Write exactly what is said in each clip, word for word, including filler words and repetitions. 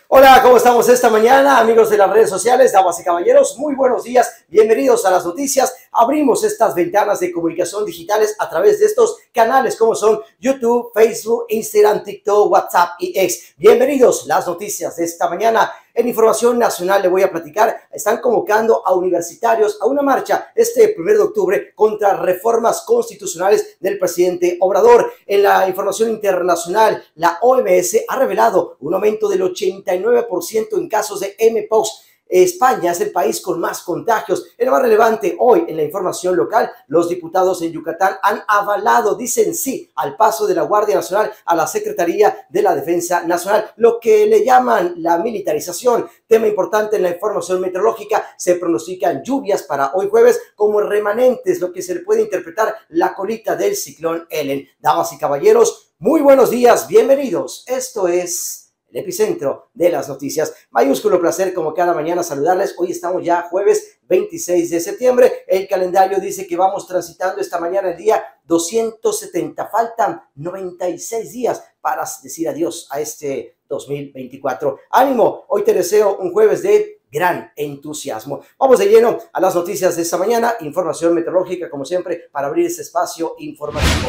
Hola, ¿cómo estamos esta mañana, amigos de las redes sociales, damas y caballeros? Muy buenos días, bienvenidos a las noticias. Abrimos estas ventanas de comunicación digitales a través de estos canales como son YouTube, Facebook, Instagram, TikTok, WhatsApp y X. Bienvenidos las noticias de esta mañana. En información nacional le voy a platicar, están convocando a universitarios a una marcha este primero de octubre contra reformas constitucionales del presidente Obrador. En la información internacional, la O M S ha revelado un aumento del ochenta y nueve por ciento en casos de M Pox. España es el país con más contagios. En lo más relevante hoy en la información local, los diputados en Yucatán han avalado, dicen sí, al paso de la Guardia Nacional a la Secretaría de la Defensa Nacional, lo que le llaman la militarización. Tema importante en la información meteorológica, se pronostican lluvias para hoy jueves como remanentes, lo que se le puede interpretar la colita del ciclón Helen. Damas y caballeros, muy buenos días, bienvenidos. Esto es el epicentro de las noticias. Mayúsculo placer como cada mañana saludarles. Hoy estamos ya jueves veintiséis de septiembre. El calendario dice que vamos transitando esta mañana el día doscientos setenta. Faltan noventa y seis días para decir adiós a este dos mil veinticuatro. Ánimo, hoy te deseo un jueves de gran entusiasmo. Vamos de lleno a las noticias de esta mañana. Información meteorológica como siempre para abrir este espacio informativo.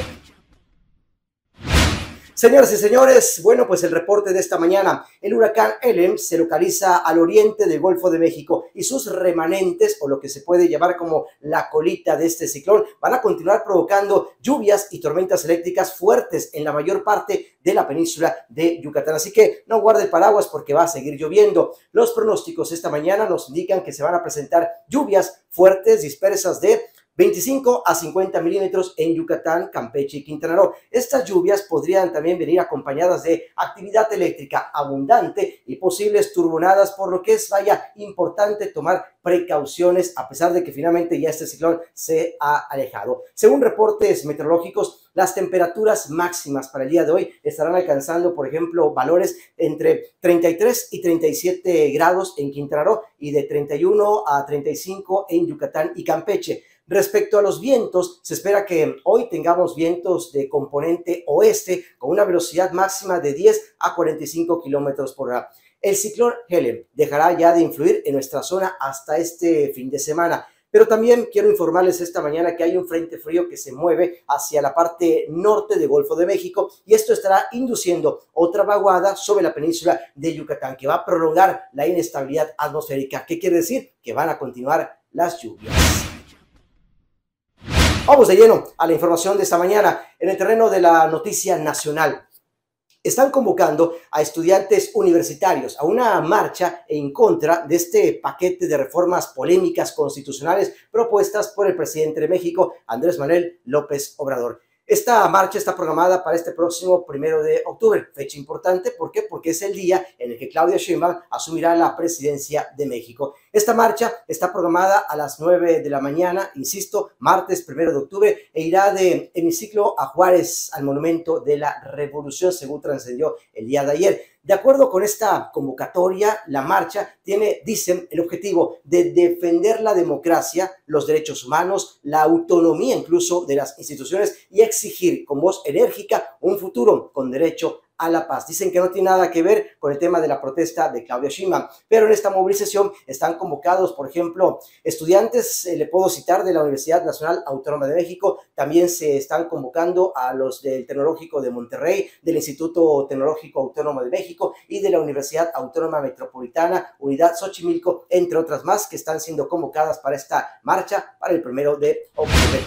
Señoras y señores, bueno, pues el reporte de esta mañana. El huracán Helen se localiza al oriente del Golfo de México y sus remanentes, o lo que se puede llamar como la colita de este ciclón, van a continuar provocando lluvias y tormentas eléctricas fuertes en la mayor parte de la península de Yucatán. Así que no guarde el paraguas porque va a seguir lloviendo. Los pronósticos esta mañana nos indican que se van a presentar lluvias fuertes dispersas de veinticinco a cincuenta milímetros en Yucatán, Campeche y Quintana Roo. Estas lluvias podrían también venir acompañadas de actividad eléctrica abundante y posibles turbonadas, por lo que es, vaya, importante tomar precauciones a pesar de que finalmente ya este ciclón se ha alejado. Según reportes meteorológicos, las temperaturas máximas para el día de hoy estarán alcanzando, por ejemplo, valores entre treinta y tres y treinta y siete grados en Quintana Roo y de treinta y uno a treinta y cinco en Yucatán y Campeche. Respecto a los vientos, se espera que hoy tengamos vientos de componente oeste con una velocidad máxima de diez a cuarenta y cinco kilómetros por hora. El ciclón Helen dejará ya de influir en nuestra zona hasta este fin de semana. Pero también quiero informarles esta mañana que hay un frente frío que se mueve hacia la parte norte del Golfo de México y esto estará induciendo otra vaguada sobre la península de Yucatán que va a prolongar la inestabilidad atmosférica. ¿Qué quiere decir? Que van a continuar las lluvias. Vamos de lleno a la información de esta mañana en el terreno de la noticia nacional. Están convocando a estudiantes universitarios a una marcha en contra de este paquete de reformas polémicas constitucionales propuestas por el presidente de México, Andrés Manuel López Obrador. Esta marcha está programada para este próximo primero de octubre, fecha importante. ¿Por qué? Porque es el día en el que Claudia Sheinbaum asumirá la presidencia de México. Esta marcha está programada a las nueve de la mañana, insisto, martes primero de octubre, e irá de Hemiciclo a Juárez, al Monumento de la Revolución, según trascendió el día de ayer. De acuerdo con esta convocatoria, la marcha tiene, dicen, el objetivo de defender la democracia, los derechos humanos, la autonomía incluso de las instituciones y exigir con voz enérgica un futuro con derecho a la paz. Dicen que no tiene nada que ver con el tema de la protesta de Claudia Sheinbaum, pero en esta movilización están convocados, por ejemplo, estudiantes, eh, le puedo citar, de la Universidad Nacional Autónoma de México, también se están convocando a los del Tecnológico de Monterrey, del Instituto Tecnológico Autónomo de México y de la Universidad Autónoma Metropolitana, Unidad Xochimilco, entre otras más, que están siendo convocadas para esta marcha para el primero de octubre.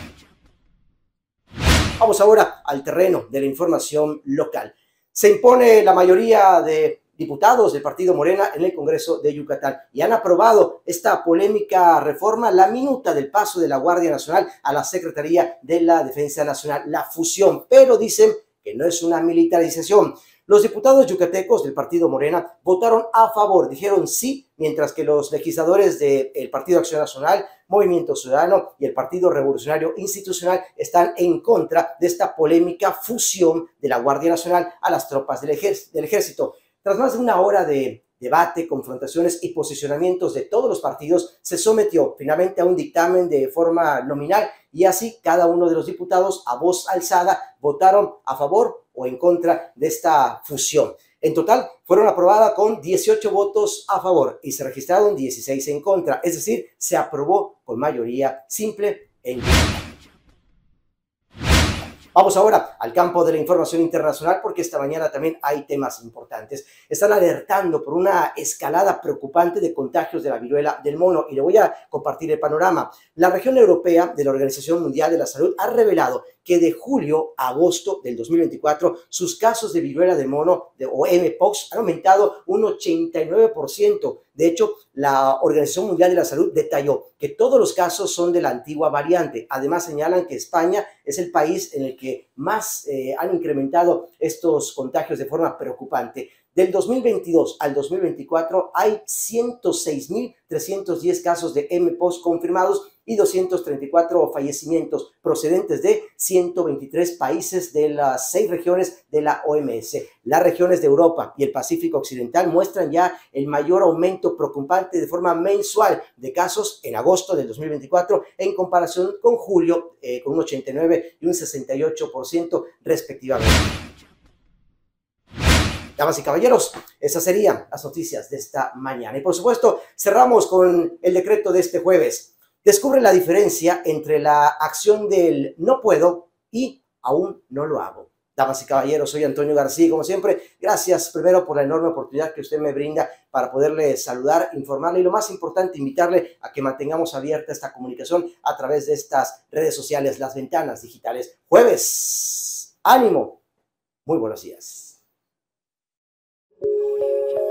Vamos ahora al terreno de la información local. Se impone la mayoría de diputados del partido Morena en el Congreso de Yucatán y han aprobado esta polémica reforma, la minuta del paso de la Guardia Nacional a la Secretaría de la Defensa Nacional, la fusión, pero dicen que no es una militarización. Los diputados yucatecos del partido Morena votaron a favor, dijeron sí, mientras que los legisladores del Partido Acción Nacional, Movimiento Ciudadano y el Partido Revolucionario Institucional están en contra de esta polémica fusión de la Guardia Nacional a las tropas del, ejército, del ejército. Tras más de una hora de debate, confrontaciones y posicionamientos de todos los partidos, se sometió finalmente a un dictamen de forma nominal y así cada uno de los diputados a voz alzada votaron a favor o en contra de esta fusión. En total, fueron aprobadas con dieciocho votos a favor y se registraron dieciséis en contra, es decir, se aprobó con mayoría simple e inquietada. Vamos ahora al campo de la información internacional porque esta mañana también hay temas importantes. Están alertando por una escalada preocupante de contagios de la viruela del mono y le voy a compartir el panorama. La región europea de la Organización Mundial de la Salud ha revelado que de julio a agosto del dos mil veinticuatro sus casos de viruela del mono de, o M-Pox han aumentado un ochenta y nueve por ciento. De hecho, la Organización Mundial de la Salud detalló que todos los casos son de la antigua variante. Además, señalan que España es el país en el que más eh, han incrementado estos contagios de forma preocupante. Del dos mil veintidós al dos mil veinticuatro hay ciento seis mil trescientos diez casos de M-Pox confirmados y doscientos treinta y cuatro fallecimientos procedentes de ciento veintitrés países de las seis regiones de la O M S. Las regiones de Europa y el Pacífico Occidental muestran ya el mayor aumento preocupante de forma mensual de casos en agosto del dos mil veinticuatro en comparación con julio, eh, con un ochenta y nueve y un sesenta y ocho por ciento respectivamente. Damas y caballeros, esas serían las noticias de esta mañana. Y por supuesto, cerramos con el decreto de este jueves. Descubre la diferencia entre la acción del no puedo y aún no lo hago. Damas y caballeros, soy Antonio García, como siempre, gracias primero por la enorme oportunidad que usted me brinda para poderle saludar, informarle y lo más importante, invitarle a que mantengamos abierta esta comunicación a través de estas redes sociales, las ventanas digitales. Jueves, ánimo, muy buenos días. Thank you.